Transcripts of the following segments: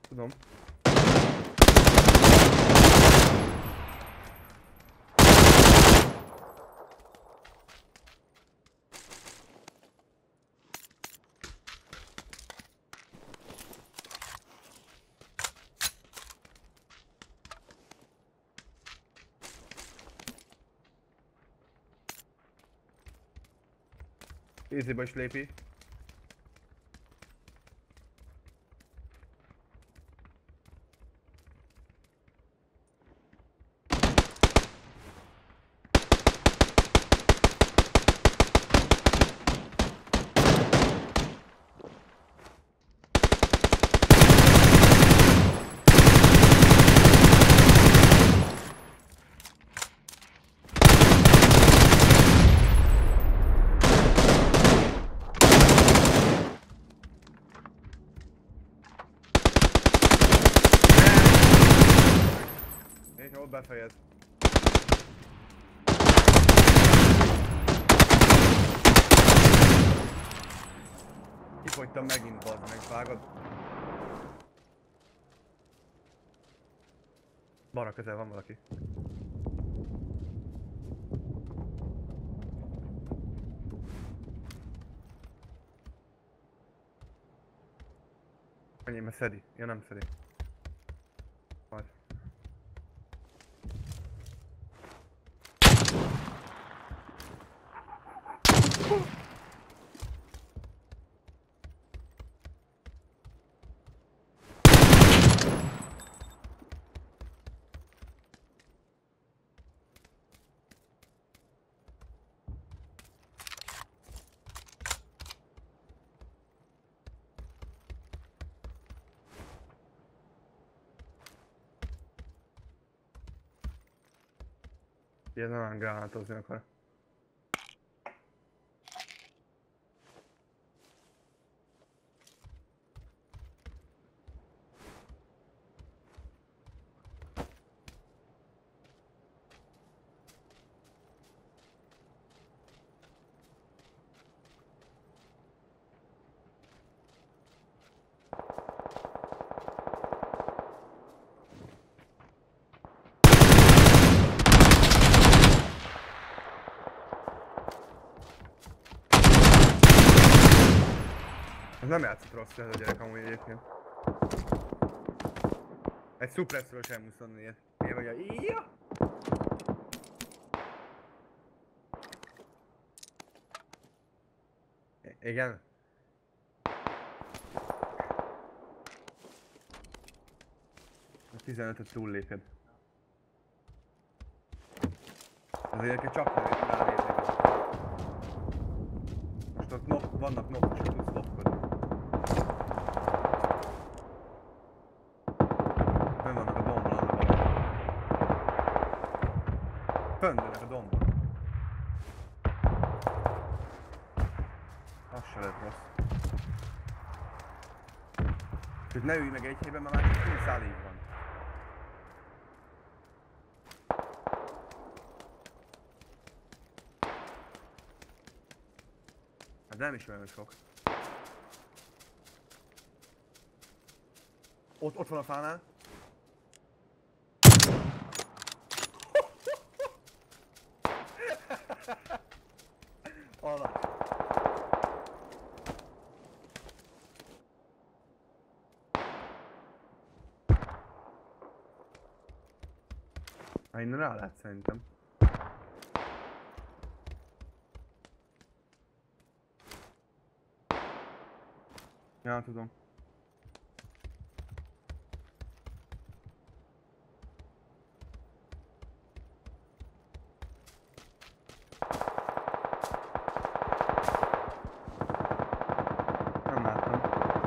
Tudom. Easybe is lépi. És ott befejez. Kifogytam megint, bazd meg, vágod? Balra közel van valaki. Ennyi, mert szedi. Ja, nem szedi. Majd. Ilyen nem gránátozni akar. Ez nem játszott rossz ez a gyerek amúgy egyébként. Egy suppressről sem 24. Én vagy a íja! Igen? A 15-öt túlléped. Ezért csak ránézni. Most ott vannak nokosok, tudsz lopkodni. Fönn vannak a dombon, az a baj. Fönn vannak a dombon. Az se lett rossz. Sőt, ne ülj meg egy helyben, mert már csak 20 szállíg van. Hát nem is olyan sok. Ott van a fánál. Alap. Innen rá lehet szerintem. Ja, tudom. Nem láttam.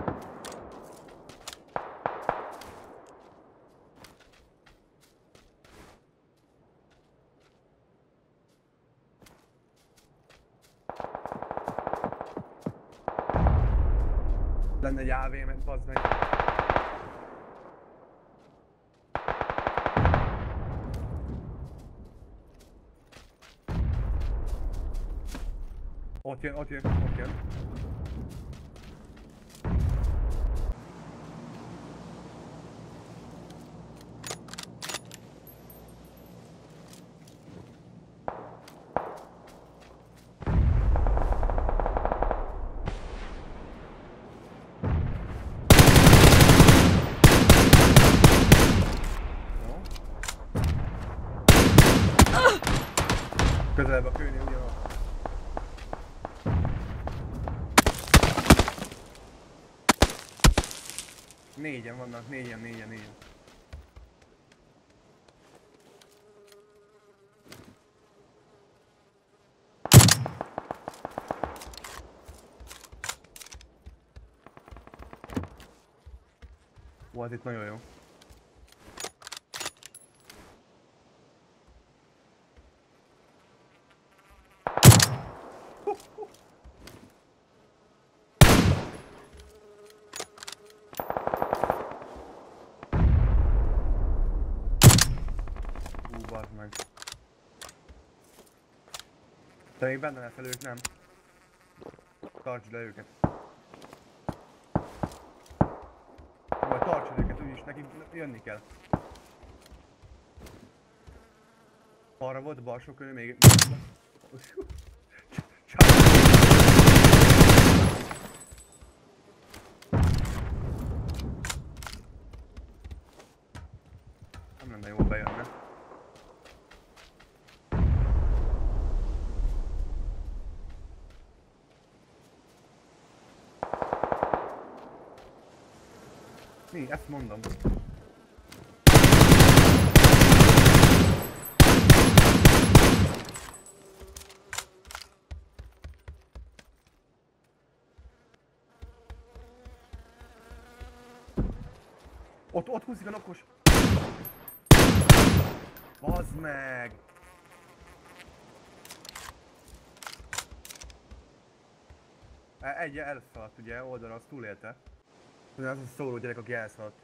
Lenne egy AV-met, bazd meg. Ott jön, ott jön, ott jön. Közelebb a kőnél ugyanaz. Négyen vannak, négyen. Volt itt nagyon jó. Bazd meg. Te még benne leszel, ők nem. Tartsd le őket. Vagy tartsd őket, úgyis neki jönni kell. Balra volt a balsó körül még... Nem lenne jól bejönne. Mi? Ezt mondom. Ott húzik a nokkos! Bazd meg! Egy elszaladt ugye, oldalra azt túlélte. Az a szóló gyerek, aki elszaladt.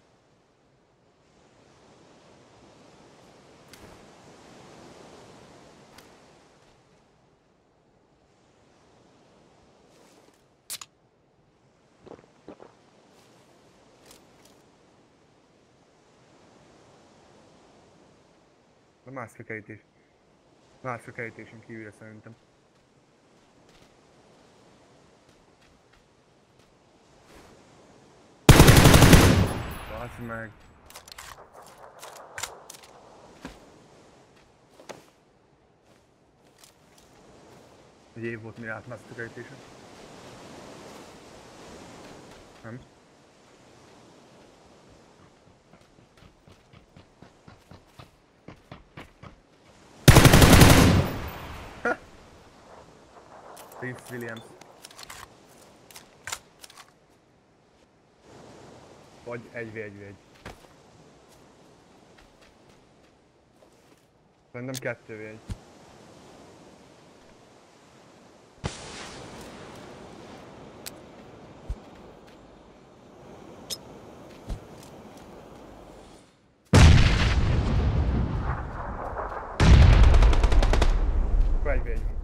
A másik kerítés. Másik kerítésen kívülre szerintem. Bazd meg. Egy év volt mire átmászik a kerítésen. Nem? Reeves Williams. Vagy 1v1v1. Szerintem 2v1. Akkor 1v1 van.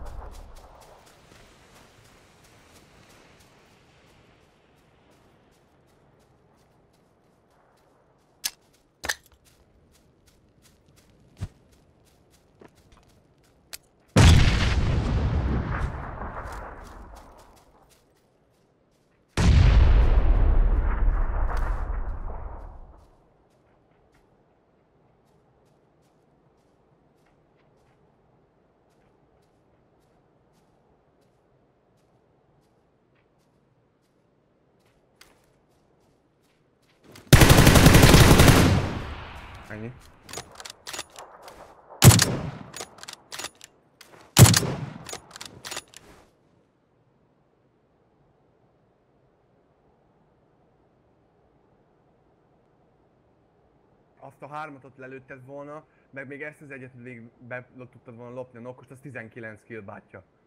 Ennyi. Azt a hármat ott lelőtted volna, meg még ezt az egyet végig be tudtad volna lopni a nokkost, az 19 kill bátyja.